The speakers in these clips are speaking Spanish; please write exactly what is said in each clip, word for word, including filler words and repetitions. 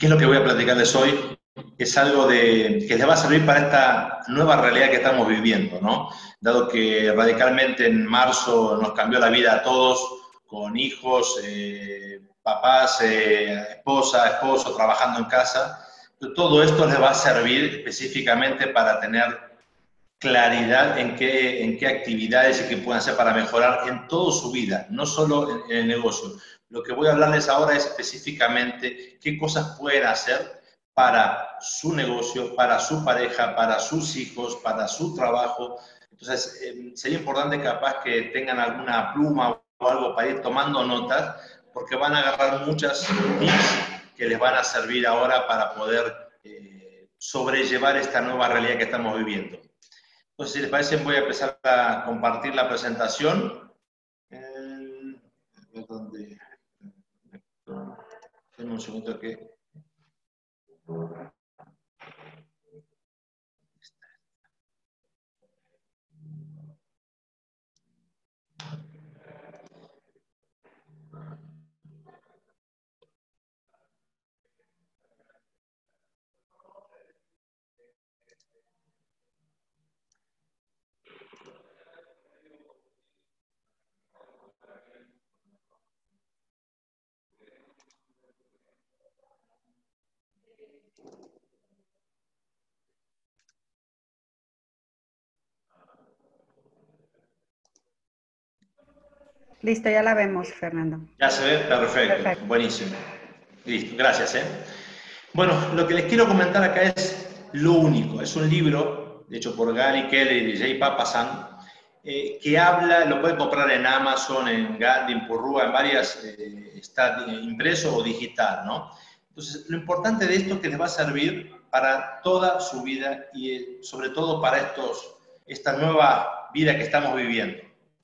¿Qué es lo que voy a platicarles hoy? Es algo de, que les va a servir para esta nueva realidad que estamos viviendo, ¿no? Dado que radicalmente en marzo nos cambió la vida a todos, con hijos, eh, papás, eh, esposa, esposo, trabajando en casa. Todo esto les va a servir específicamente para tener claridad en qué, en qué actividades y qué pueden hacer para mejorar en toda su vida, no solo en, en el negocio. Lo que voy a hablarles ahora es específicamente qué cosas pueden hacer para su negocio, para su pareja, para sus hijos, para su trabajo. Entonces, eh, sería importante capaz que tengan alguna pluma o algo para ir tomando notas, porque van a agarrar muchas tips que les van a servir ahora para poder eh, sobrellevar esta nueva realidad que estamos viviendo. Entonces, si les parece, voy a empezar a compartir la presentación. Eh, ¿dónde? Denme un segundo que... Listo, ya la vemos, Fernando. Ya se ve, perfecto, perfecto. Buenísimo. Listo, gracias. ¿eh? Bueno, lo que les quiero comentar acá es Lo Único. Es un libro hecho por Gary Keller y Jay Papasan, eh, que habla, lo pueden comprar en Amazon, en Gandhi, en Purrua, en varias, eh, está impreso o digital, ¿no? Entonces, lo importante de esto es que les va a servir para toda su vida y eh, sobre todo para estos, esta nueva vida que estamos viviendo.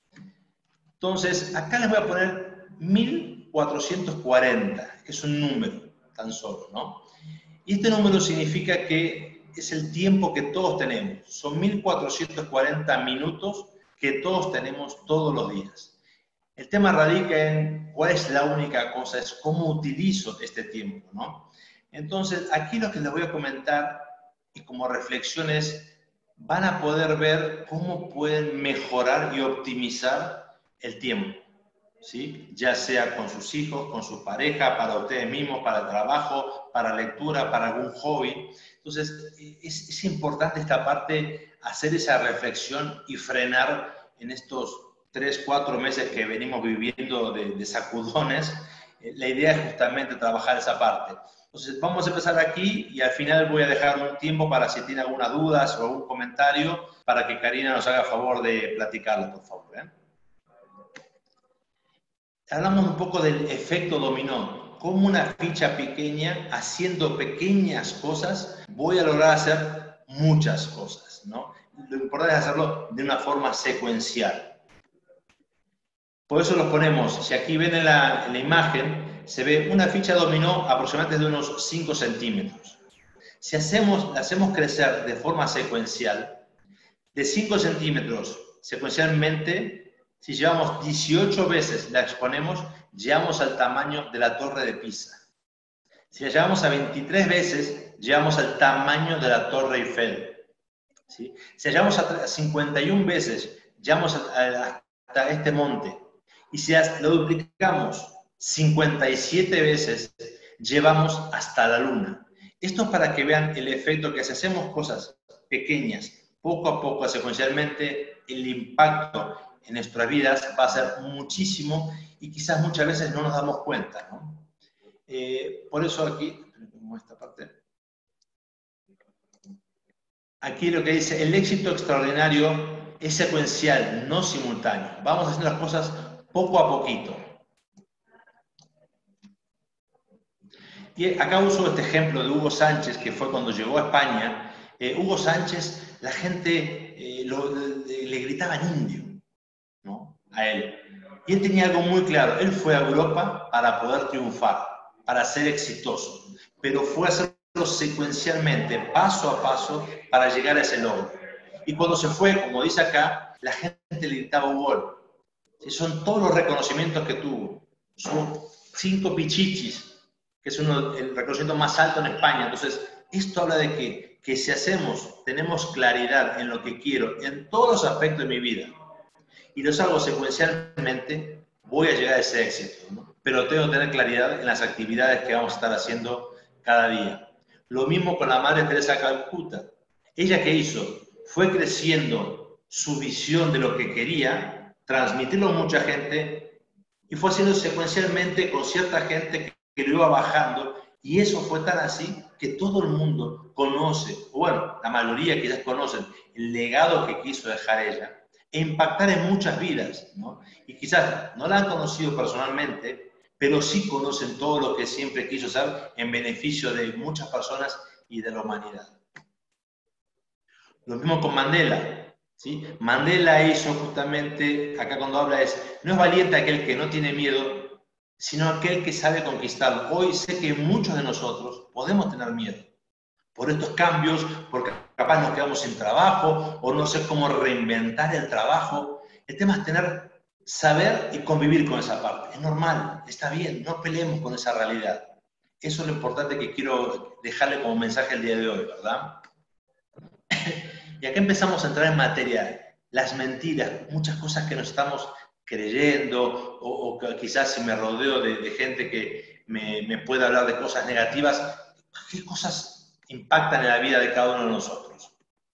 Entonces, acá les voy a poner mil cuatrocientos cuarenta, que es un número tan solo, ¿no? Y este número significa que es el tiempo que todos tenemos. Son mil cuatrocientos cuarenta minutos que todos tenemos todos los días. El tema radica en cuál es la única cosa, es cómo utilizo este tiempo, ¿no? Entonces, aquí lo que les voy a comentar y como reflexiones, van a poder ver cómo pueden mejorar y optimizar el tiempo, ¿sí? Ya sea con sus hijos, con su pareja, para ustedes mismos, para el trabajo, para lectura, para algún hobby. Entonces, es, es importante esta parte, hacer esa reflexión y frenar en estos tres, cuatro meses que venimos viviendo de, de sacudones. La idea es justamente trabajar esa parte. Entonces, vamos a empezar aquí y al final voy a dejar un tiempo para si tiene algunas dudas o algún comentario, para que Karina nos haga favor de platicarlo, por favor, ¿eh? Hablamos un poco del efecto dominó, como una ficha pequeña, haciendo pequeñas cosas, voy a lograr hacer muchas cosas, ¿no? Lo importante es hacerlo de una forma secuencial. Por eso los ponemos, si aquí ven en la, en la imagen, se ve una ficha dominó aproximadamente de unos cinco centímetros. Si hacemos, la hacemos crecer de forma secuencial, de cinco centímetros secuencialmente, si llevamos dieciocho veces, la exponemos, llegamos al tamaño de la Torre de Pisa. Si la llevamos a veintitrés veces, llegamos al tamaño de la Torre Eiffel. ¿Sí? Si la llevamos a cincuenta y una veces, llegamos hasta este monte. Y si lo duplicamos cincuenta y siete veces, llevamos hasta la Luna. Esto es para que vean el efecto que si hacemos cosas pequeñas, poco a poco, secuencialmente, el impacto en nuestras vidas va a ser muchísimo y quizás muchas veces no nos damos cuenta, ¿no? Eh, por eso aquí, esta parte, aquí lo que dice, el éxito extraordinario es secuencial, no simultáneo. Vamos haciendo las cosas poco a poquito. Y acá uso este ejemplo de Hugo Sánchez, que fue cuando llegó a España. Eh, Hugo Sánchez, la gente eh, lo, le, le gritaban indio, ¿no? A él. Y él tenía algo muy claro. Él fue a Europa para poder triunfar, para ser exitoso. Pero fue a hacerlo secuencialmente, paso a paso, para llegar a ese logro. Y cuando se fue, como dice acá, la gente le gritaba Hugo. Son todos los reconocimientos que tuvo. Son cinco pichichis que es uno, el reconocimiento más alto en España. Entonces, esto habla de que, que si hacemos, tenemos claridad en lo que quiero, en todos los aspectos de mi vida, y los hago secuencialmente, voy a llegar a ese éxito, ¿no? Pero tengo que tener claridad en las actividades que vamos a estar haciendo cada día. Lo mismo con la Madre Teresa de Calcuta. ¿Ella qué hizo? Fue creciendo su visión de lo que quería, transmitirlo a mucha gente, y fue haciendo secuencialmente con cierta gente que lo iba bajando, y eso fue tan así que todo el mundo conoce, o bueno, la mayoría quizás conocen, el legado que quiso dejar ella, e impactar en muchas vidas, ¿no? Y quizás no la han conocido personalmente, pero sí conocen todo lo que siempre quiso hacer en beneficio de muchas personas y de la humanidad. Lo mismo con Mandela, ¿sí? Mandela hizo justamente, acá cuando habla es, no es valiente aquel que no tiene miedo, sino aquel que sabe conquistarlo. Hoy sé que muchos de nosotros podemos tener miedo por estos cambios, porque capaz nos quedamos sin trabajo, o no sé cómo reinventar el trabajo. El tema es tener, saber y convivir con esa parte. Es normal, está bien, no peleemos con esa realidad. Eso es lo importante que quiero dejarle como mensaje el día de hoy, ¿verdad? Y acá empezamos a entrar en materia. Las mentiras, muchas cosas que nos estamos creyendo, o, o quizás si me rodeo de, de gente que me, me puede hablar de cosas negativas, ¿qué cosas impactan en la vida de cada uno de nosotros?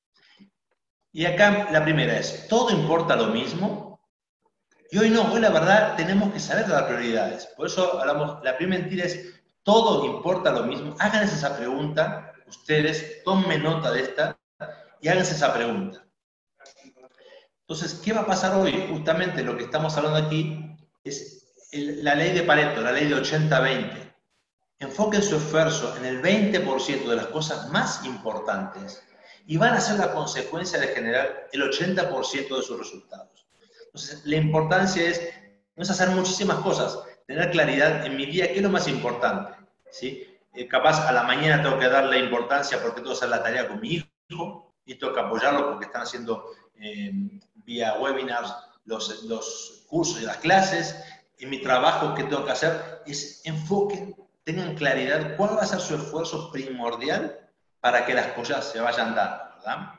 Y acá la primera es, ¿todo importa lo mismo? Y hoy no, hoy la verdad tenemos que saber dar prioridades. Por eso hablamos, la primera mentira es, ¿todo importa lo mismo? Háganse esa pregunta, ustedes, tomen nota de esta y háganse esa pregunta. Entonces, ¿qué va a pasar hoy? Justamente lo que estamos hablando aquí es el, la ley de Pareto, la ley de ochenta veinte. Enfoquen su esfuerzo en el veinte por ciento de las cosas más importantes y van a ser la consecuencia de generar el ochenta por ciento de sus resultados. Entonces, la importancia es, no es hacer muchísimas cosas, tener claridad en mi día, qué es lo más importante, ¿sí? Eh, capaz a la mañana tengo que darle importancia porque tengo que hacer la tarea con mi hijo y tengo que apoyarlo porque están haciendo eh, vía webinars los, los cursos y las clases. En mi trabajo, ¿qué tengo que hacer? Es enfoquen, tengan claridad cuál va a ser su esfuerzo primordial para que las cosas se vayan dando, ¿verdad?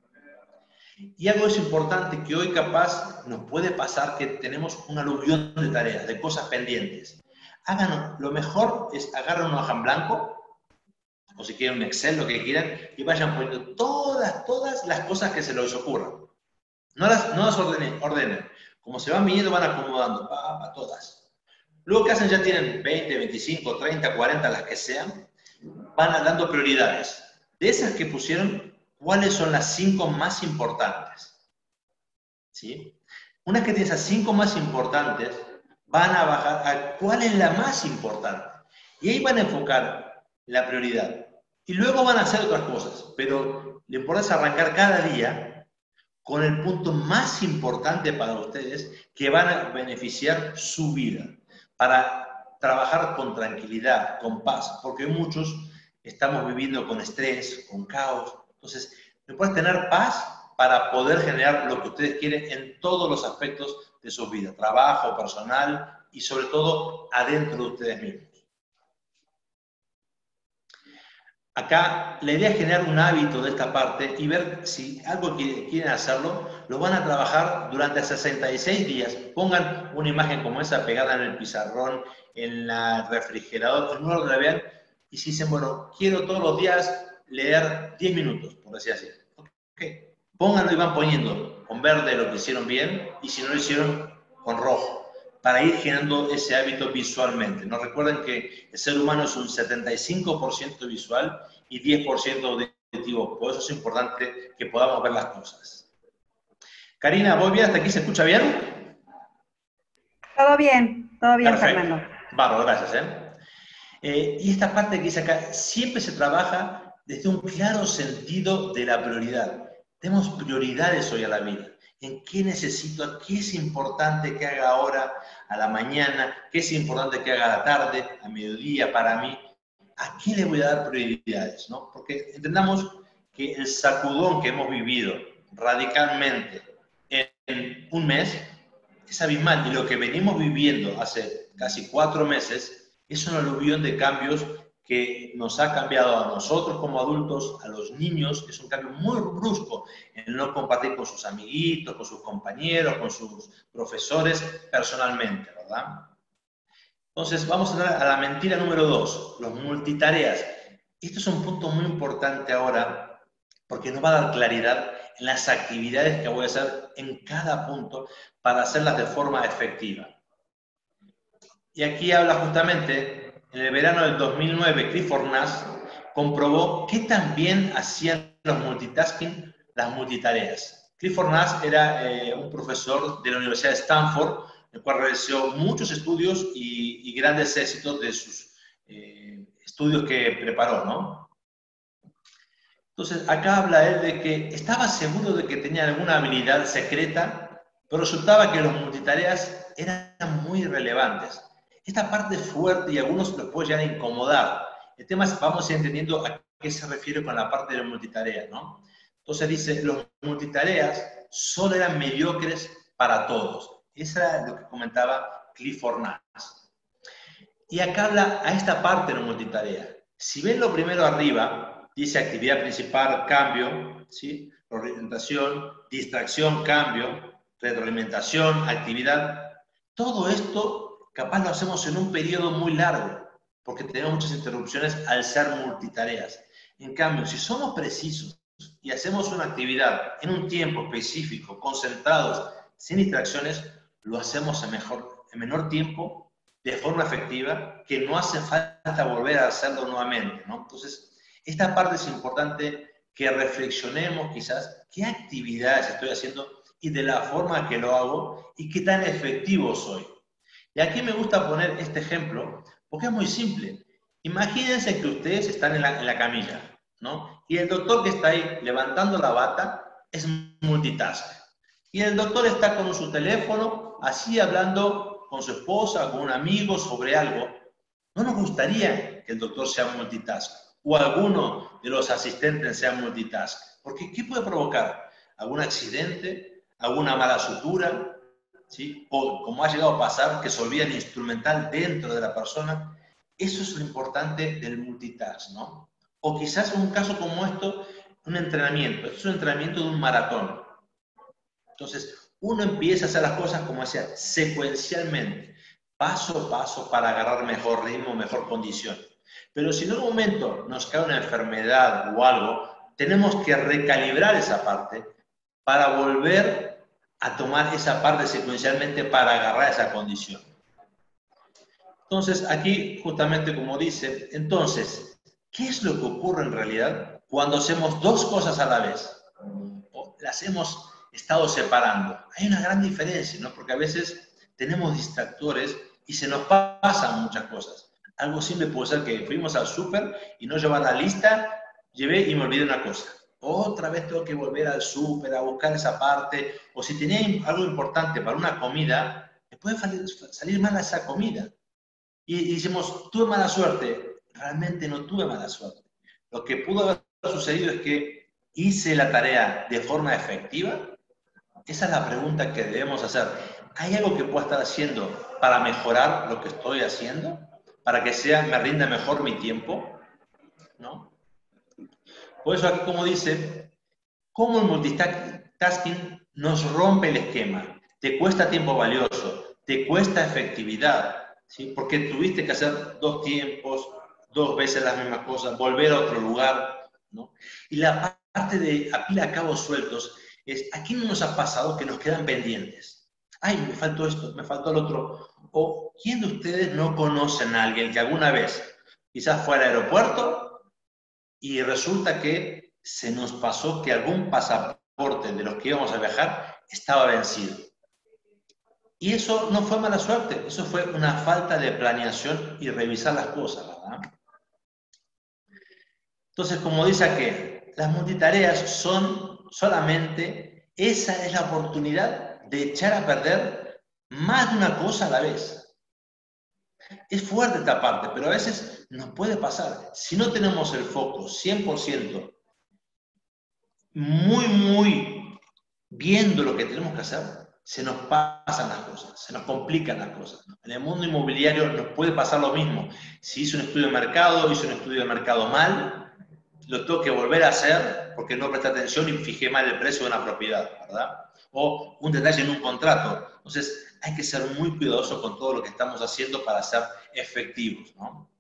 Y algo es importante que hoy capaz nos puede pasar que tenemos un aluvión de tareas, de cosas pendientes. Háganlo, lo mejor es agarrar una hoja en blanco, o si quieren un Excel, lo que quieran, y vayan poniendo todas, todas las cosas que se les ocurran. No las, no las ordenen, ordenen. Como se van viniendo, van acomodando, pa, pa, todas. Luego que hacen, ya tienen veinte, veinticinco, treinta, cuarenta, las que sean, van dando prioridades. De esas que pusieron, ¿cuáles son las cinco más importantes? ¿Sí? Una que tiene esas cinco más importantes, van a bajar a cuál es la más importante. Y ahí van a enfocar la prioridad. Y luego van a hacer otras cosas. Pero lo importante es arrancar cada día con el punto más importante para ustedes que van a beneficiar su vida. Para trabajar con tranquilidad, con paz. Porque muchos estamos viviendo con estrés, con caos. Entonces, no puedes tener paz para poder generar lo que ustedes quieren en todos los aspectos de su vida, trabajo, personal y sobre todo adentro de ustedes mismos. Acá la idea es generar un hábito de esta parte y ver si algo que quieren hacerlo, lo van a trabajar durante sesenta y seis días. Pongan una imagen como esa pegada en el pizarrón, en la refrigerador, en un lugar donde la vean, y si dicen, bueno, quiero todos los días leer diez minutos, por decir así. Okay. Pónganlo y van poniendo con verde lo que hicieron bien y si no lo hicieron con rojo, para ir generando ese hábito visualmente. Nos recuerden que el ser humano es un setenta y cinco por ciento visual y diez por ciento auditivo. Por eso es importante que podamos ver las cosas. Karina, ¿voy bien? ¿Hasta aquí se escucha bien? Todo bien, todo bien, Perfecto. Fernando. Bárbaro, gracias. ¿eh? Eh, y esta parte que dice acá, siempre se trabaja desde un claro sentido de la prioridad. Tenemos prioridades hoy a la vida. ¿En qué necesito? ¿Qué es importante que haga ahora, a la mañana? ¿Qué es importante que haga a la tarde, a mediodía, para mí? ¿A qué le voy a dar prioridades? ¿no? Porque entendamos que el sacudón que hemos vivido radicalmente en un mes es abismal. Y lo que venimos viviendo hace casi cuatro meses Es un aluvión de cambios que nos ha cambiado a nosotros como adultos, a los niños. Es un cambio muy brusco en no compartir con sus amiguitos, con sus compañeros, con sus profesores personalmente, ¿verdad? Entonces, vamos a entrar a la mentira número dos, los multitareas. Esto es un punto muy importante ahora, porque nos va a dar claridad en las actividades que voy a hacer en cada punto para hacerlas de forma efectiva. Y aquí habla justamente, en el verano del dos mil nueve, Clifford Nash comprobó que también hacían los multitasking, las multitareas. Clifford Nash era eh, un profesor de la Universidad de Stanford, el cual realizó muchos estudios y, y grandes éxitos de sus eh, estudios que preparó, ¿no? Entonces, acá habla él de que estaba seguro de que tenía alguna habilidad secreta, pero resultaba que los multitareas eran muy relevantes. Esta parte es fuerte y a algunos los puede llegar a incomodar. El tema es, vamos a ir entendiendo a qué se refiere con la parte de las multitareas, ¿no? Entonces dice, los multitareas solo eran mediocres para todos. Eso era lo que comentaba Clifford Nash. Y acá habla a esta parte de la multitarea. Si ven lo primero arriba, dice actividad principal, cambio, ¿sí? Orientación, distracción, cambio, retroalimentación, actividad. Todo esto capaz lo hacemos en un periodo muy largo, porque tenemos muchas interrupciones al ser multitareas. En cambio, si somos precisos y hacemos una actividad en un tiempo específico, concentrados, sin distracciones, lo hacemos en, mejor, en menor tiempo, de forma efectiva, que no hace falta volver a hacerlo nuevamente, ¿no? Entonces, esta parte es importante que reflexionemos quizás qué actividades estoy haciendo y de la forma que lo hago y qué tan efectivo soy. Y aquí me gusta poner este ejemplo porque es muy simple. Imagínense que ustedes están en la, en la camilla, ¿no? Y el doctor que está ahí levantando la bata es multitask. Y el doctor está con su teléfono, así hablando con su esposa, con un amigo sobre algo. ¿No nos gustaría que el doctor sea multitask? O alguno de los asistentes sea multitask. Porque ¿qué puede provocar? ¿Algún accidente? ¿Alguna mala sutura? ¿Sí? O como ha llegado a pasar, que se olvida el instrumental dentro de la persona. Eso es lo importante del multitask, ¿no? O quizás en un caso como esto, un entrenamiento. Esto es un entrenamiento de un maratón. Entonces, uno empieza a hacer las cosas, como decía, secuencialmente, paso a paso para agarrar mejor ritmo, mejor condición. Pero si en un momento nos cae una enfermedad o algo, tenemos que recalibrar esa parte para volver a tomar esa parte secuencialmente para agarrar esa condición. Entonces, aquí justamente como dice, entonces, ¿qué es lo que ocurre en realidad cuando hacemos dos cosas a la vez? O las hemos estado separando. Hay una gran diferencia, ¿no? Porque a veces tenemos distractores y se nos pasan muchas cosas. Algo simple puede ser que fuimos al súper y no llevar la lista, llevé y me olvidé una cosa. Otra vez tengo que volver al súper a buscar esa parte. O si tenía algo importante para una comida, me puede salir mal esa comida. Y, y decimos, tuve mala suerte. Realmente no tuve mala suerte. Lo que pudo haber sucedido es que hice la tarea de forma efectiva. Esa es la pregunta que debemos hacer. ¿Hay algo que pueda estar haciendo para mejorar lo que estoy haciendo? ¿Para que sea, me rinda mejor mi tiempo? ¿No? Por eso aquí como dice, ¿cómo el multitasking nos rompe el esquema? Te cuesta tiempo valioso, te cuesta efectividad, ¿sí? Porque tuviste que hacer dos tiempos, dos veces las mismas cosas, volver a otro lugar, ¿no? Y la parte de apilar cabos sueltos es, ¿a quién nos ha pasado que nos quedan pendientes? Ay, me faltó esto, me faltó el otro. O, ¿quién de ustedes no conocen a alguien que alguna vez quizás fue al aeropuerto y resulta que se nos pasó que algún pasaporte de los que íbamos a viajar estaba vencido? Y eso no fue mala suerte, eso fue una falta de planeación y revisar las cosas, ¿verdad? Entonces, como dice aquí, las multitareas son solamente, esa es la oportunidad de echar a perder más de una cosa a la vez. Es fuerte esta parte, pero a veces nos puede pasar. Si no tenemos el foco cien por ciento, muy, muy viendo lo que tenemos que hacer, se nos pasan las cosas, se nos complican las cosas. En el mundo inmobiliario nos puede pasar lo mismo. Si hice un estudio de mercado, hice un estudio de mercado mal, lo tengo que volver a hacer porque no presté atención y fijé mal el precio de una propiedad, ¿verdad? O un detalle en un contrato. Entonces, hay que ser muy cuidadosos con todo lo que estamos haciendo para ser efectivos, ¿no?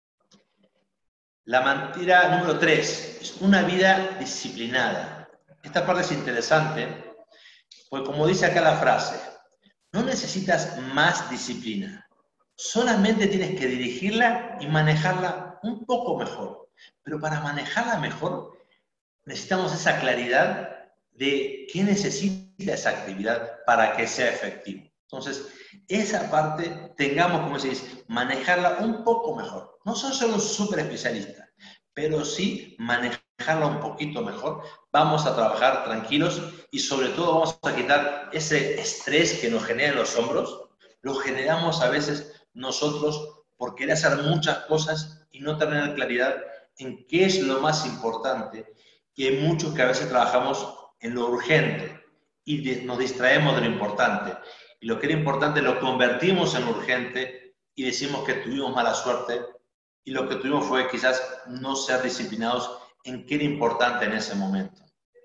La mentira número tres es una vida disciplinada. Esta parte es interesante, porque como dice acá la frase, no necesitas más disciplina, solamente tienes que dirigirla y manejarla un poco mejor. Pero para manejarla mejor, necesitamos esa claridad de qué necesita esa actividad para que sea efectivo. Entonces, esa parte, tengamos, como se dice, manejarla un poco mejor. No soy solo un súper especialista, pero sí manejarla un poquito mejor. Vamos a trabajar tranquilos y sobre todo vamos a quitar ese estrés que nos genera en los hombros. Lo generamos a veces nosotros por querer hacer muchas cosas y no tener claridad en qué es lo más importante. Y hay muchos que a veces trabajamos en lo urgente y nos distraemos de lo importante. Y lo que era importante lo convertimos en urgente y decimos que tuvimos mala suerte y lo que tuvimos fue quizás no ser disciplinados en qué era importante en ese momento.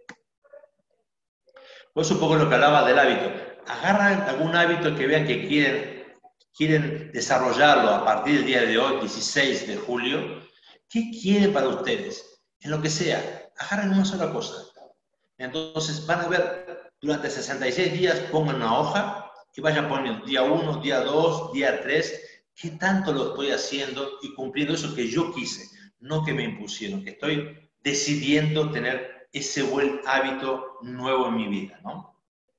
Pues un poco lo que hablaba del hábito. Agarran algún hábito que vean que quieren, quieren desarrollarlo a partir del día de hoy, dieciséis de julio. ¿Qué quieren para ustedes? En lo que sea, agarren una sola cosa. Entonces van a ver, durante sesenta y seis días pongan una hoja y vayan poniendo día uno, día dos, día tres, qué tanto lo estoy haciendo y cumpliendo eso que yo quise, no que me impusieron, que estoy decidiendo tener ese buen hábito nuevo en mi vida, ¿no?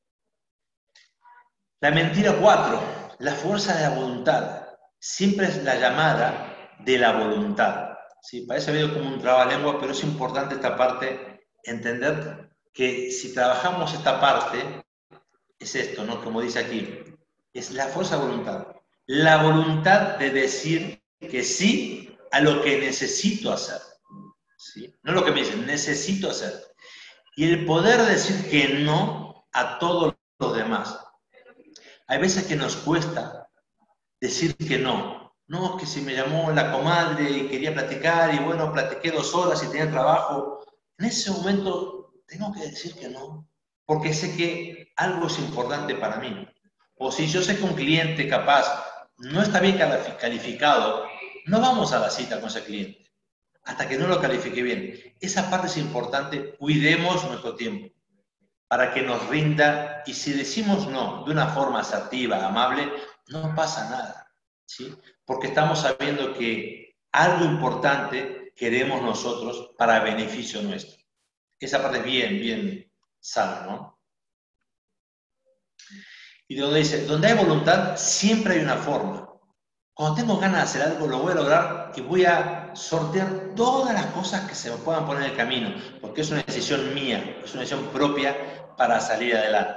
La mentira cuatro, la fuerza de la voluntad, siempre es la llamada de la voluntad. ¿Sí? Parece medio como un trabalengua, pero es importante esta parte, entender que si trabajamos esta parte, es esto, ¿no? Como dice aquí, es la fuerza de voluntad. La voluntad de decir que sí a lo que necesito hacer. ¿Sí? No lo que me dicen, necesito hacer. Y el poder decir que no a todos los demás. Hay veces que nos cuesta decir que no. No, es que si me llamó la comadre y quería platicar y bueno, platiqué dos horas y tenía trabajo. En ese momento tengo que decir que no, porque sé que algo es importante para mí. O si yo sé que un cliente capaz no está bien calificado, no vamos a la cita con ese cliente hasta que no lo califique bien. Esa parte es importante, cuidemos nuestro tiempo para que nos rinda, y si decimos no de una forma asertiva, amable, no pasa nada, ¿sí? Porque estamos sabiendo que algo importante queremos nosotros para beneficio nuestro. Esa parte es bien, bien sana, ¿no? Y donde dice, donde hay voluntad, siempre hay una forma. Cuando tengo ganas de hacer algo, lo voy a lograr y voy a sortear todas las cosas que se me puedan poner en el camino, porque es una decisión mía, es una decisión propia para salir adelante.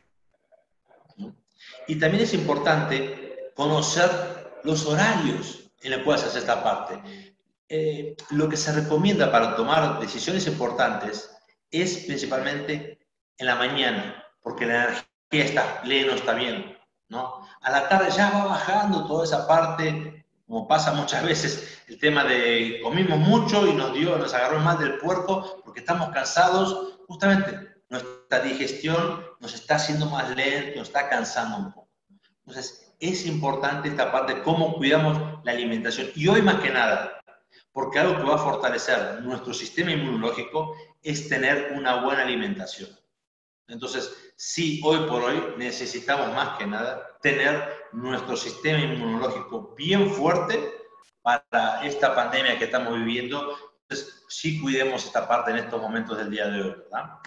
Y también es importante conocer los horarios en los cuales se hace esta parte. Eh, lo que se recomienda para tomar decisiones importantes es principalmente en la mañana, porque la energía está pleno, está bien, ¿no? A la tarde ya va bajando toda esa parte, como pasa muchas veces, el tema de comimos mucho y nos dio, nos agarró mal del puerco porque estamos cansados, justamente nuestra digestión nos está haciendo más lento, nos está cansando un poco. Entonces, es importante esta parte, cómo cuidamos la alimentación. Y hoy más que nada, porque algo que va a fortalecer nuestro sistema inmunológico es tener una buena alimentación. Entonces, sí, hoy por hoy necesitamos más que nada tener nuestro sistema inmunológico bien fuerte para esta pandemia que estamos viviendo. Entonces, sí cuidemos esta parte en estos momentos del día de hoy, ¿verdad?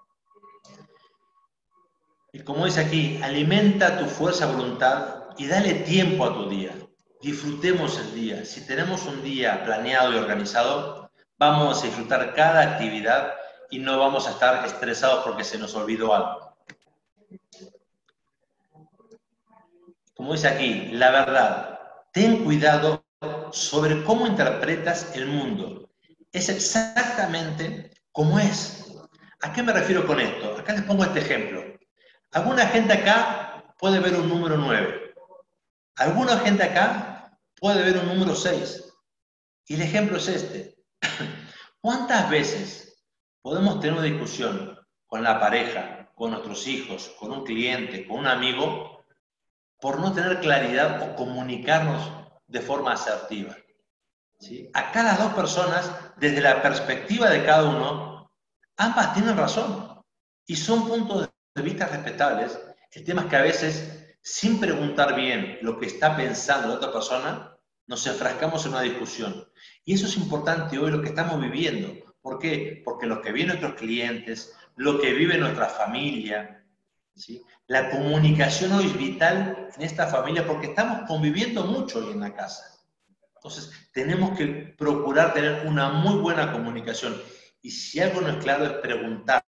Y como dice aquí, alimenta tu fuerza de voluntad y dale tiempo a tu día. Disfrutemos el día. Si tenemos un día planeado y organizado, vamos a disfrutar cada actividad y no vamos a estar estresados porque se nos olvidó algo. Como dice aquí, la verdad, ten cuidado sobre cómo interpretas el mundo. Es exactamente como es. ¿A qué me refiero con esto? Acá les pongo este ejemplo. Alguna gente acá puede ver un número nueve. Alguna gente acá puede ver un número seis. Y el ejemplo es este. ¿Cuántas veces podemos tener una discusión con la pareja, con nuestros hijos, con un cliente, con un amigo, por no tener claridad o comunicarnos de forma asertiva? ¿Sí? Acá las dos personas, desde la perspectiva de cada uno, ambas tienen razón y son puntos de vista respetables. El tema es que a veces, sin preguntar bien lo que está pensando la otra persona, nos enfrascamos en una discusión. Y eso es importante hoy, lo que estamos viviendo. ¿Por qué? Porque lo que viven nuestros clientes, lo que vive nuestra familia, ¿sí? La comunicación hoy es vital en esta familia porque estamos conviviendo mucho hoy en la casa. Entonces, tenemos que procurar tener una muy buena comunicación. Y si algo no es claro, es preguntarle.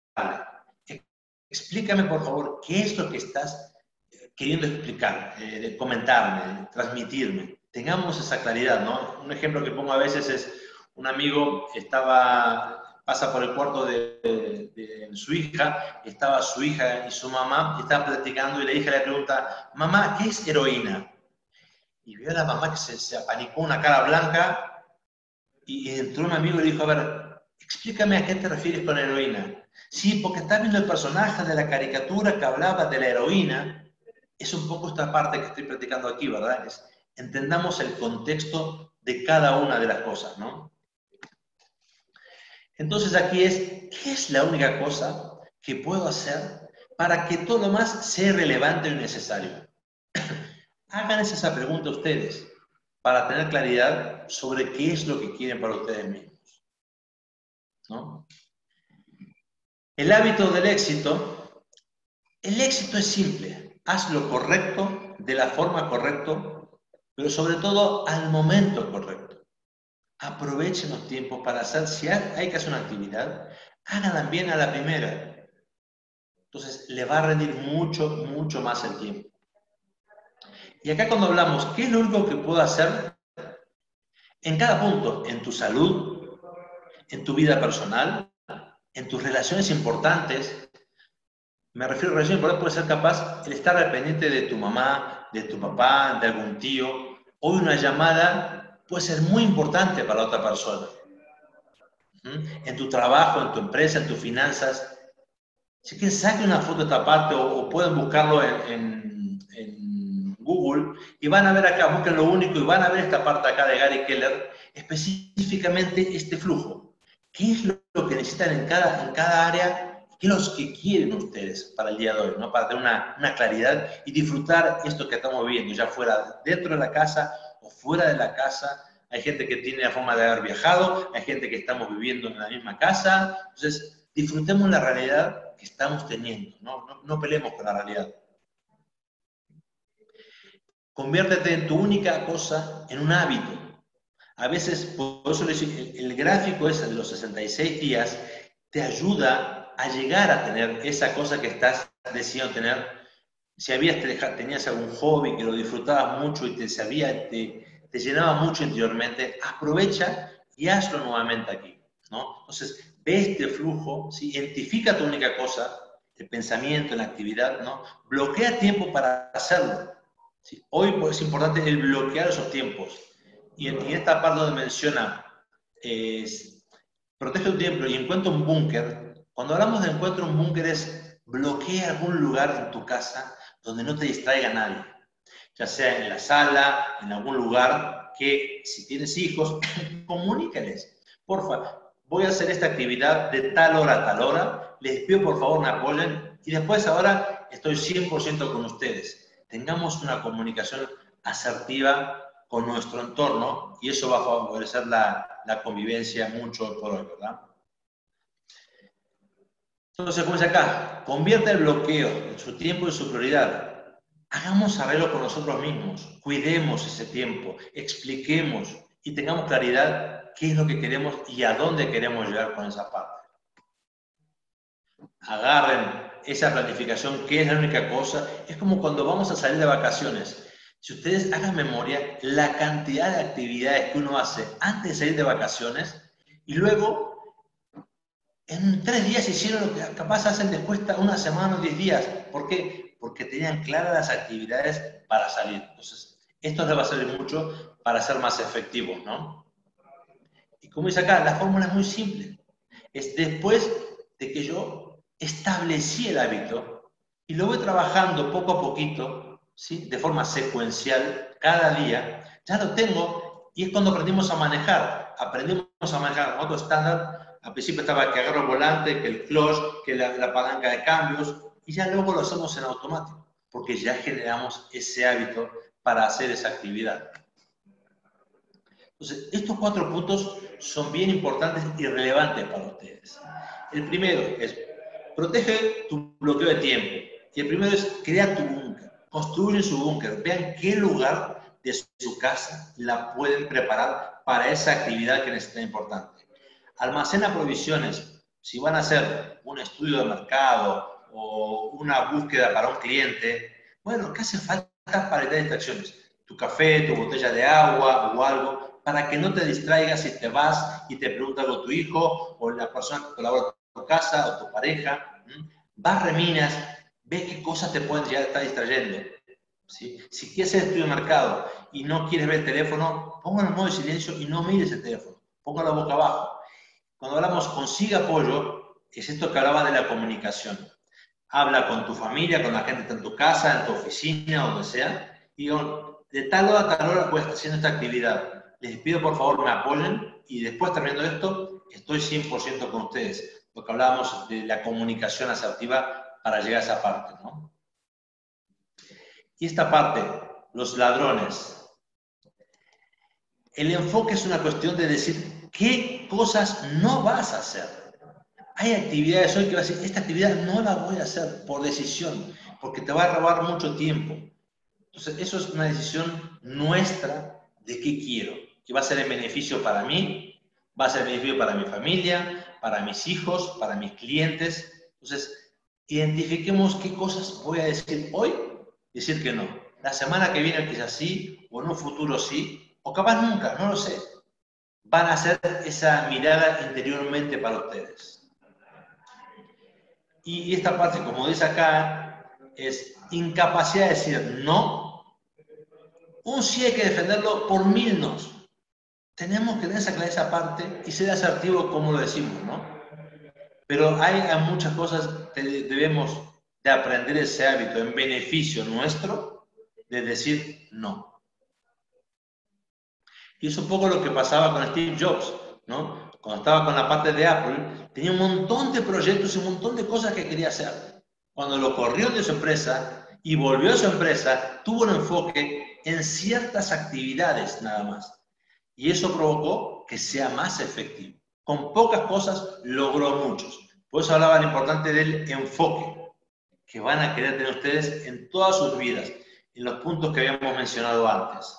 Explícame, por favor, qué es lo que estás queriendo explicar, eh, comentarme, transmitirme. Tengamos esa claridad, ¿no? Un ejemplo que pongo a veces es, un amigo estaba, pasa por el cuarto de, de, de su hija, estaba su hija y su mamá, y estaban platicando y la hija le pregunta, mamá, ¿qué es heroína? Y vio a la mamá que se, se apanicó, una cara blanca, y, y entró un amigo y le dijo, a ver, explícame a qué te refieres con heroína. Sí, porque estás viendo el personaje de la caricatura que hablaba de la heroína. Es un poco esta parte que estoy platicando aquí, ¿verdad? Es, entendamos el contexto de cada una de las cosas, ¿no? Entonces aquí es, ¿qué es la única cosa que puedo hacer para que todo lo más sea relevante y necesario? Háganse esa pregunta ustedes para tener claridad sobre qué es lo que quieren para ustedes mismos, ¿no? El hábito del éxito, el éxito es simple, haz lo correcto, de la forma correcta, pero sobre todo al momento correcto. Aprovechen los tiempos para hacer, si hay que hacer una actividad, háganla bien a la primera. Entonces, le va a rendir mucho, mucho más el tiempo. Y acá cuando hablamos, ¿qué es lo único que puedo hacer? En cada punto, en tu salud, en tu vida personal, en tus relaciones importantes. Me refiero a relaciones importantes, puede ser capaz el estar pendiente de tu mamá, de tu papá, de algún tío. Hoy una llamada puede ser muy importante para la otra persona. ¿Mm? En tu trabajo, en tu empresa, en tus finanzas. Si quieren, saquen una foto de esta parte o, o pueden buscarlo en, en, en Google y van a ver acá, busquen lo único y van a ver esta parte acá de Gary Keller, específicamente este flujo. ¿Qué es lo que necesitan en cada, en cada área? ¿Qué es lo que quieren ustedes para el día de hoy, ¿no? Para tener una, una claridad y disfrutar esto que estamos viviendo, ya fuera dentro de la casa o fuera de la casa. Hay gente que tiene la forma de haber viajado, hay gente que estamos viviendo en la misma casa. Entonces, disfrutemos la realidad que estamos teniendo, ¿no? No, no peleemos con la realidad. Conviértete en tu única cosa en un hábito. A veces, por eso les digo, el, el gráfico ese de los sesenta y seis días te ayuda a llegar a tener esa cosa que estás deseando tener. Si habías, tenías algún hobby que lo disfrutabas mucho y te, sabía, te, te llenaba mucho interiormente, aprovecha y hazlo nuevamente aquí, ¿no? Entonces, ve este flujo, ¿sí? Identifica tu única cosa, el pensamiento, la actividad, ¿no? Bloquea tiempo para hacerlo, ¿sí? Hoy pues, es importante el bloquear esos tiempos. Y en, en esta parte donde menciona, eh, protege tu tiempo y encuentra un búnker. Cuando hablamos de encuentra un búnker es bloquea algún lugar en tu casa donde no te distraiga nadie. Ya sea en la sala, en algún lugar que si tienes hijos, comunícales. Porfa, voy a hacer esta actividad de tal hora a tal hora. Les pido por favor me apoyen y después ahora estoy cien por ciento con ustedes. Tengamos una comunicación asertiva con nuestro entorno y eso va a favorecer la, la convivencia mucho por hoy, ¿verdad? Entonces, como dice acá, convierte el bloqueo en su tiempo y su prioridad. Hagamos arreglo con nosotros mismos, cuidemos ese tiempo, expliquemos y tengamos claridad qué es lo que queremos y a dónde queremos llegar con esa parte. Agarren esa planificación, que es la única cosa. Es como cuando vamos a salir de vacaciones. Si ustedes hagan memoria, la cantidad de actividades que uno hace antes de salir de vacaciones y luego en tres días hicieron lo que capaz hacen les cuesta una semana o diez días. ¿Por qué? Porque tenían claras las actividades para salir. Entonces, esto les va a servir mucho para ser más efectivos, ¿no? Y como dice acá, la fórmula es muy simple. Es después de que yo establecí el hábito y lo voy trabajando poco a poquito, ¿sí? De forma secuencial, cada día, ya lo tengo y es cuando aprendimos a manejar. Aprendimos a manejar en otro estándar. Al principio estaba que agarro el volante, que el clutch, que la, la palanca de cambios, y ya luego lo hacemos en automático, porque ya generamos ese hábito para hacer esa actividad. Entonces, estos cuatro puntos son bien importantes y relevantes para ustedes. El primero es, protege tu bloqueo de tiempo. Y el primero es, crea tu búnker. Construyen su búnker. Vean qué lugar de su casa la pueden preparar para esa actividad que necesitan importante. Almacena provisiones. Si van a hacer un estudio de mercado o una búsqueda para un cliente, bueno, ¿qué hace falta para evitar distracciones? Tu café, tu botella de agua o algo, para que no te distraigas si te vas y te pregunta algo tu hijo o la persona que colabora en tu casa o tu pareja. Vas, reminas, ves qué cosas te pueden llegar a estar distrayendo. ¿Sí? Si quieres hacer estudio de mercado y no quieres ver el teléfono, póngalo en modo de silencio y no mires el teléfono. Póngalo boca abajo. Cuando hablamos consiga apoyo, es esto que hablaba de la comunicación. Habla con tu familia, con la gente que está en tu casa, en tu oficina, donde sea, y digo, de tal hora a tal hora voy a estar haciendo esta actividad. Les pido por favor me apoyen y después terminando esto, estoy cien por ciento con ustedes. Lo que hablábamos de la comunicación asertiva para llegar a esa parte, ¿no? Y esta parte, los ladrones. El enfoque es una cuestión de decir qué cosas no vas a hacer. Hay actividades hoy que vas a decir, esta actividad no la voy a hacer por decisión, porque te va a robar mucho tiempo. Entonces, eso es una decisión nuestra de qué quiero, que va a ser en beneficio para mí, va a ser en beneficio para mi familia, para mis hijos, para mis clientes. Entonces, identifiquemos qué cosas voy a decir hoy y decir que no. La semana que viene quizás sí, o en un futuro sí, o capaz nunca, no lo sé. Van a hacer esa mirada interiormente para ustedes. Y esta parte, como dice acá, es incapacidad de decir no. Un sí hay que defenderlo por mil nos. Tenemos que tener esa claridad esa parte y ser asertivo como lo decimos, ¿no? Pero hay, hay muchas cosas que debemos de aprender ese hábito en beneficio nuestro de decir no. Y es un poco lo que pasaba con Steve Jobs, ¿no? Cuando estaba con la parte de Apple, tenía un montón de proyectos y un montón de cosas que quería hacer. Cuando lo corrió de su empresa y volvió a su empresa, tuvo un enfoque en ciertas actividades nada más. Y eso provocó que sea más efectivo. Con pocas cosas logró muchos. Por eso hablaba lo importante del enfoque que van a querer tener ustedes en todas sus vidas, en los puntos que habíamos mencionado antes.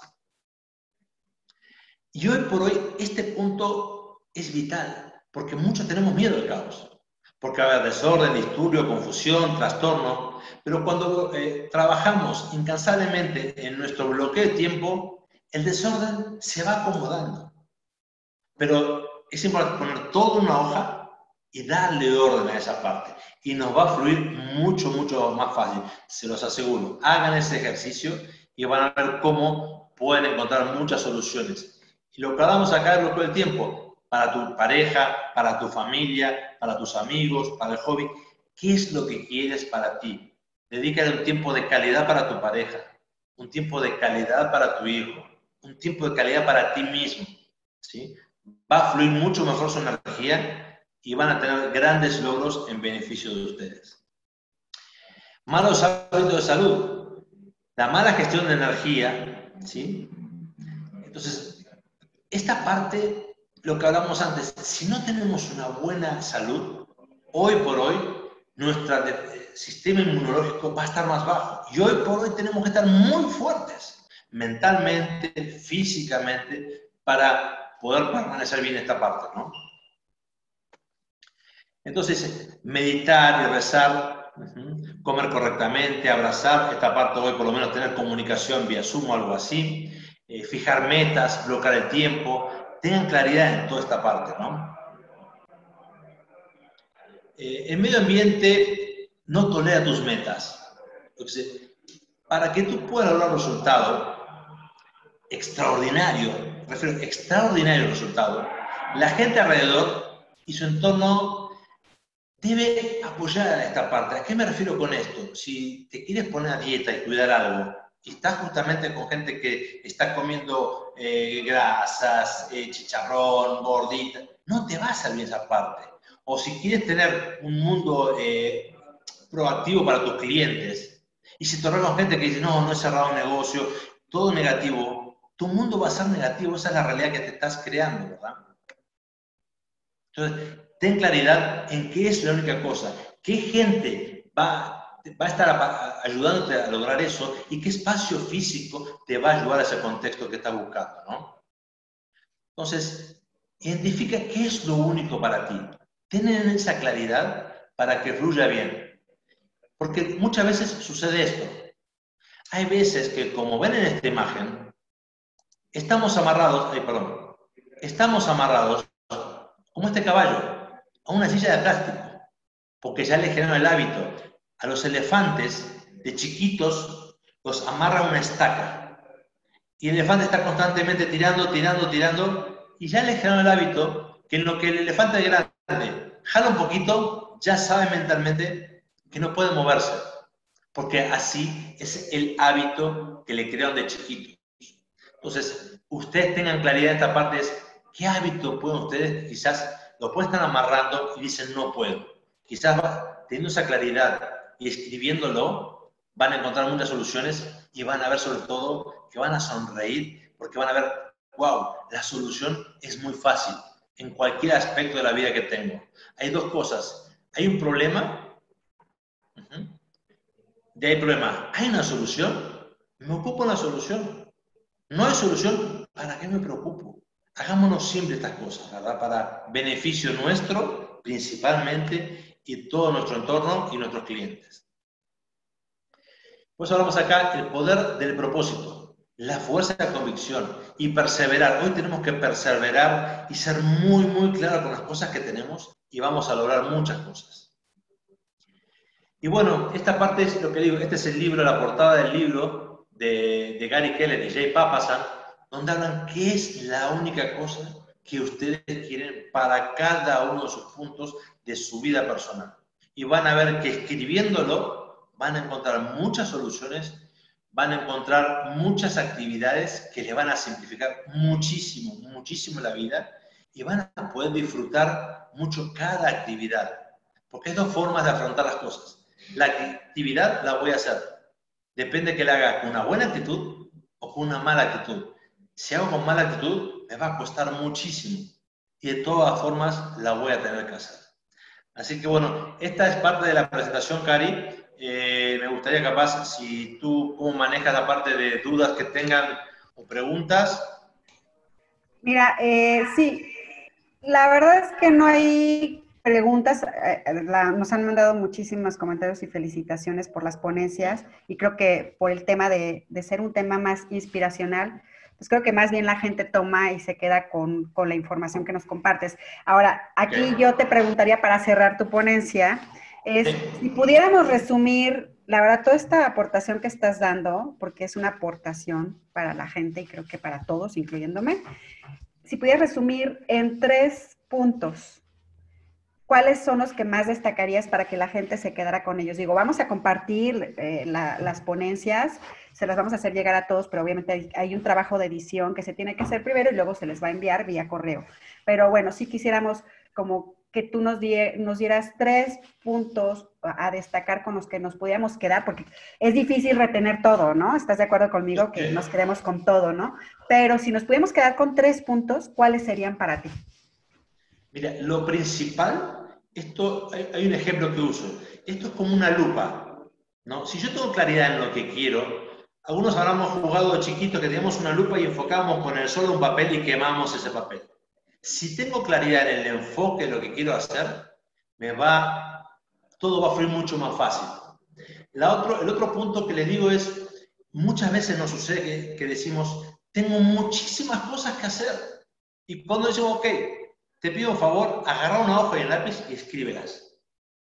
Y hoy por hoy este punto es vital, porque muchos tenemos miedo al caos. Porque va a haber desorden, disturbio, confusión, trastorno. Pero cuando eh, trabajamos incansablemente en nuestro bloqueo de tiempo, el desorden se va acomodando. Pero es importante poner toda una hoja y darle orden a esa parte. Y nos va a fluir mucho, mucho más fácil. Se los aseguro. Hagan ese ejercicio y van a ver cómo pueden encontrar muchas soluciones. Y lo que hablamos acá es bloqueo del tiempo. Para tu pareja, para tu familia, para tus amigos, para el hobby. ¿Qué es lo que quieres para ti? Dedícale un tiempo de calidad para tu pareja. Un tiempo de calidad para tu hijo. Un tiempo de calidad para ti mismo. ¿Sí? Va a fluir mucho mejor su energía y van a tener grandes logros en beneficio de ustedes. Malos hábitos de salud. La mala gestión de energía, ¿sí? Entonces, esta parte, lo que hablamos antes, si no tenemos una buena salud, hoy por hoy, nuestro sistema inmunológico va a estar más bajo. Y hoy por hoy tenemos que estar muy fuertes, mentalmente, físicamente, para poder permanecer bien esta parte, ¿no? Entonces, meditar y rezar, uh-huh, comer correctamente, abrazar, esta parte hoy por lo menos tener comunicación vía Zoom o algo así, eh, fijar metas, bloquear el tiempo, tengan claridad en toda esta parte, ¿no? eh, el medio ambiente no tolera tus metas. Entonces, para que tú puedas lograr un resultado extraordinario, refiero extraordinario resultado, la gente alrededor y su entorno debe apoyar a esta parte. ¿A qué me refiero con esto? Si te quieres poner a dieta y cuidar algo, y estás justamente con gente que está comiendo eh, grasas, eh, chicharrón, gordita, no te va a servir esa parte. O si quieres tener un mundo eh, proactivo para tus clientes, y si te con gente que dice, no, no he cerrado un negocio, todo negativo, tu mundo va a ser negativo, esa es la realidad que te estás creando, ¿verdad? Entonces, ten claridad en qué es la única cosa, qué gente va, va a estar a, ayudándote a lograr eso y qué espacio físico te va a ayudar a ese contexto que estás buscando, ¿no? Entonces, identifica qué es lo único para ti. Ten esa claridad para que fluya bien. Porque muchas veces sucede esto. Hay veces que, como ven en esta imagen, estamos amarrados, ay, perdón, estamos amarrados como este caballo, a una silla de plástico, porque ya le generaron el hábito. A los elefantes, de chiquitos, los amarra una estaca. Y el elefante está constantemente tirando, tirando, tirando, y ya le generaron el hábito que en lo que el elefante grande jala un poquito, ya sabe mentalmente que no puede moverse, porque así es el hábito que le crearon de chiquitos. Entonces, ustedes tengan claridad de esta parte, es qué hábito pueden ustedes, quizás lo pueden estar amarrando y dicen no puedo. Quizás teniendo esa claridad y escribiéndolo, van a encontrar muchas soluciones y van a ver sobre todo que van a sonreír porque van a ver, wow, la solución es muy fácil en cualquier aspecto de la vida que tengo. Hay dos cosas, hay un problema, uh-huh. de ahí problema, hay una solución, me ocupo de la solución. No hay solución, ¿para qué me preocupo? Hagámonos siempre estas cosas, ¿verdad? Para beneficio nuestro, principalmente, y todo nuestro entorno y nuestros clientes. Pues hablamos acá el poder del propósito, la fuerza de convicción y perseverar. Hoy tenemos que perseverar y ser muy, muy claros con las cosas que tenemos y vamos a lograr muchas cosas. Y bueno, esta parte es lo que digo, este es el libro, la portada del libro de, de Gary Keller y Jay Papasan, donde hablan qué es la única cosa que ustedes quieren para cada uno de sus puntos de su vida personal. Y van a ver que escribiéndolo van a encontrar muchas soluciones, van a encontrar muchas actividades que les van a simplificar muchísimo, muchísimo la vida y van a poder disfrutar mucho cada actividad. Porque hay dos formas de afrontar las cosas. La actividad la voy a hacer. Depende que la haga con una buena actitud o con una mala actitud. Si hago con mala actitud, me va a costar muchísimo. Y de todas formas, la voy a tener que hacer. Así que bueno, esta es parte de la presentación, Cari. Eh, me gustaría capaz, si tú cómo manejas la parte de dudas que tengan o preguntas. Mira, eh, sí, la verdad es que no hay preguntas. Eh, la, nos han mandado muchísimos comentarios y felicitaciones por las ponencias y creo que por el tema de, de ser un tema más inspiracional, pues creo que más bien la gente toma y se queda con, con la información que nos compartes. Ahora, aquí okay. yo te preguntaría para cerrar tu ponencia, es sí. si pudiéramos resumir, la verdad, toda esta aportación que estás dando, porque es una aportación para la gente y creo que para todos, incluyéndome, si pudieras resumir en tres puntos, ¿cuáles son los que más destacarías para que la gente se quedara con ellos? Digo, vamos a compartir eh, la, las ponencias, se las vamos a hacer llegar a todos, pero obviamente hay, hay un trabajo de edición que se tiene que hacer primero y luego se les va a enviar vía correo. Pero bueno, sí quisiéramos como que tú nos, die, nos dieras tres puntos a destacar con los que nos pudiéramos quedar, porque es difícil retener todo, ¿no? ¿Estás de acuerdo conmigo que nos quedemos con todo, ¿no? Pero si nos pudiéramos quedar con tres puntos, ¿cuáles serían para ti? Mira, lo principal, esto, hay, hay un ejemplo que uso, esto es como una lupa, ¿no? Si yo tengo claridad en lo que quiero, algunos habremos jugado de chiquitos que teníamos una lupa y enfocamos con el sol de un papel y quemamos ese papel. Si tengo claridad en el enfoque de lo que quiero hacer, me va, todo va a fluir mucho más fácil. La otro, el otro punto que les digo es, muchas veces nos sucede que, que decimos, tengo muchísimas cosas que hacer. Y cuando decimos, ok, te pido un favor, agarra una hoja y un lápiz y escríbelas.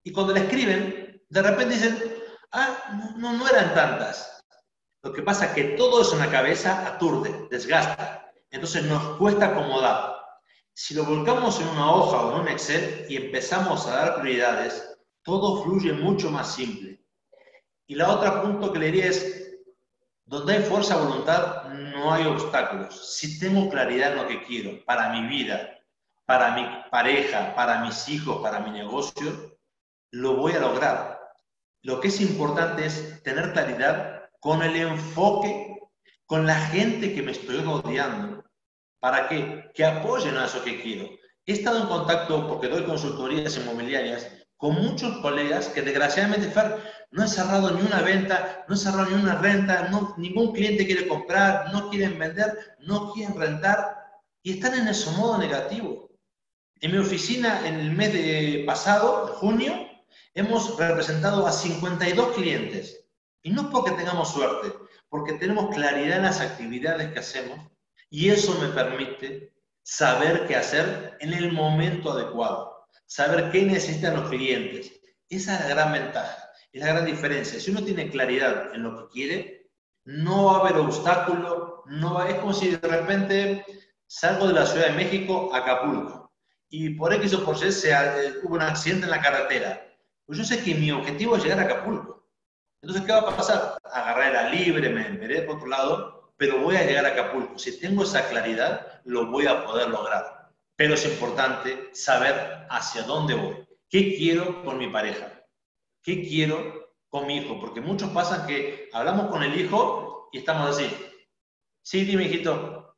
Y cuando le escriben, de repente dicen, ah, no, no eran tantas. Lo que pasa es que todo eso en la cabeza aturde, desgasta. Entonces nos cuesta acomodar. Si lo volcamos en una hoja o en un Excel y empezamos a dar prioridades, todo fluye mucho más simple. Y la otra punto que le diría es, donde hay fuerza de voluntad, no hay obstáculos. Si tengo claridad en lo que quiero, para mi vida, para mi pareja, para mis hijos, para mi negocio, lo voy a lograr. Lo que es importante es tener claridad con el enfoque, con la gente que me estoy rodeando. ¿Para qué? Que apoyen a eso que quiero. He estado en contacto, porque doy consultorías inmobiliarias, con muchos colegas que desgraciadamente, Fer, no he cerrado ni una venta, no he cerrado ni una renta, no, ningún cliente quiere comprar, no quieren vender, no quieren rentar y están en ese modo negativo. En mi oficina, en el mes de pasado, de junio, hemos representado a cincuenta y dos clientes. Y no es porque tengamos suerte, porque tenemos claridad en las actividades que hacemos y eso me permite saber qué hacer en el momento adecuado, saber qué necesitan los clientes. Esa es la gran ventaja, es la gran diferencia. Si uno tiene claridad en lo que quiere, no va a haber obstáculo, no va, es como si de repente salgo de la Ciudad de México a Acapulco y por X o por Y se, eh, hubo un accidente en la carretera. Pues yo sé que mi objetivo es llegar a Acapulco. Entonces, ¿qué va a pasar? Agarré la libre, me veré por otro lado, pero voy a llegar a Acapulco. Si tengo esa claridad, lo voy a poder lograr. Pero es importante saber hacia dónde voy. ¿Qué quiero con mi pareja? ¿Qué quiero con mi hijo? Porque muchos pasan que hablamos con el hijo y estamos así. Sí, dime, hijito.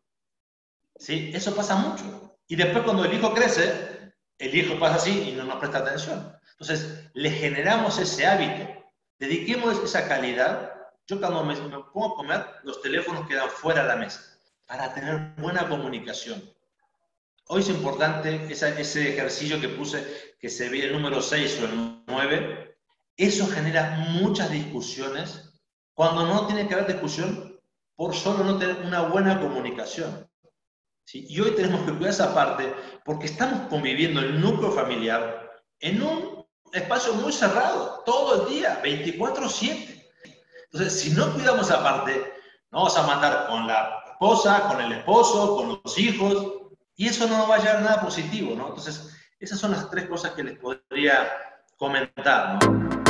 Sí, eso pasa mucho. Y después cuando el hijo crece, el hijo pasa así y no nos presta atención. Entonces, le generamos ese hábito. Dediquemos esa calidad. Yo cuando me, me pongo a comer, los teléfonos quedan fuera de la mesa para tener buena comunicación. Hoy es importante esa, ese ejercicio que puse, que se ve el número seis o el nueve. Eso genera muchas discusiones cuando no tiene que haber discusión por solo no tener una buena comunicación. ¿Sí? Y hoy tenemos que cuidar esa parte porque estamos conviviendo el núcleo familiar en un espacio muy cerrado, todo el día, veinticuatro siete. Entonces, si no cuidamos esa parte, nos vamos a mandar con la esposa, con el esposo, con los hijos, y eso no va a llevar a nada positivo, ¿no? Entonces, esas son las tres cosas que les podría comentar, ¿no?